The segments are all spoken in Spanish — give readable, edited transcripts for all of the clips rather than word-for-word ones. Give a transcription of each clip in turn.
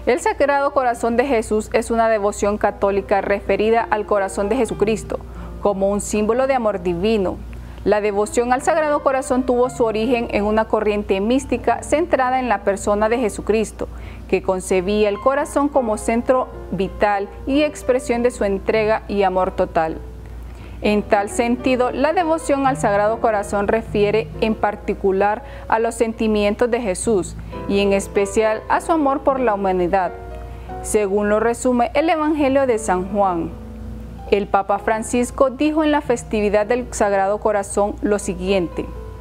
El Sagrado Corazón de Jesús es una devoción católica referida al corazón de Jesucristo, como un símbolo de amor divino. La devoción al Sagrado Corazón tuvo su origen en una corriente mística centrada en la persona de Jesucristo, que concebía el corazón como centro vital y expresión de su entrega y amor total. En tal sentido, la devoción al Sagrado Corazón refiere en particular a los sentimientos de Jesús y en especial a su amor por la humanidad, según lo resume el Evangelio de San Juan. El Papa Francisco dijo en la festividad del Sagrado Corazón lo siguiente: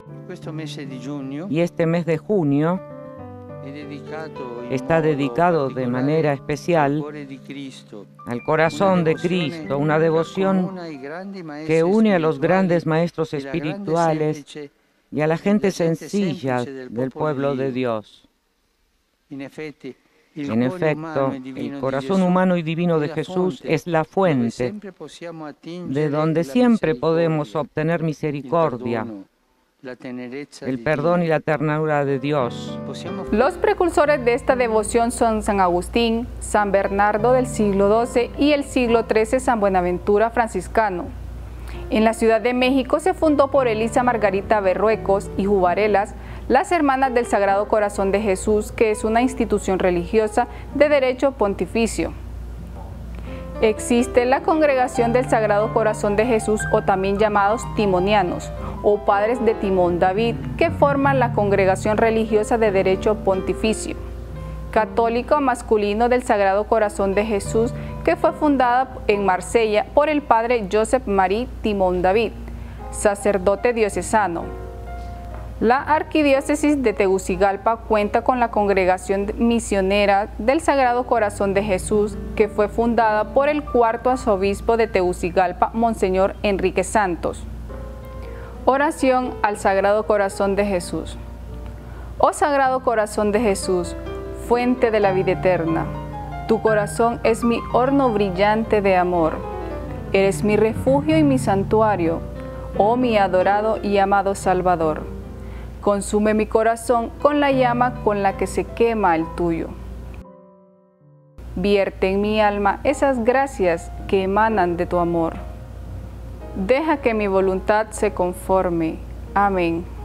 y este mes de junio está dedicado de manera especial al corazón de Cristo, una devoción que une a los grandes maestros espirituales y a la gente sencilla del pueblo de Dios. En efecto, el corazón humano y divino de Jesús es la fuente de donde siempre podemos obtener misericordia, el perdón y la ternura de Dios. Los precursores de esta devoción son San Agustín, San Bernardo del siglo XII y el siglo XIII San Buenaventura franciscano. En la Ciudad de México se fundó por Elisa Margarita Berruecos y Jubarelas las Hermanas del Sagrado Corazón de Jesús, que es una institución religiosa de derecho pontificio. Existe la Congregación del Sagrado Corazón de Jesús, o también llamados timonianos, o padres de Timón David, que forman la Congregación Religiosa de Derecho Pontificio. Católico masculino del Sagrado Corazón de Jesús, que fue fundada en Marsella por el padre Joseph Marie Timón David, sacerdote diocesano. La Arquidiócesis de Tegucigalpa cuenta con la Congregación Misionera del Sagrado Corazón de Jesús, que fue fundada por el cuarto arzobispo de Tegucigalpa, Monseñor Enrique Santos. Oración al Sagrado Corazón de Jesús. Oh Sagrado Corazón de Jesús, fuente de la vida eterna, tu corazón es mi horno brillante de amor. Eres mi refugio y mi santuario, oh mi adorado y amado Salvador. Consume mi corazón con la llama con la que se quema el tuyo. Vierte en mi alma esas gracias que emanan de tu amor. Deja que mi voluntad se conforme. Amén.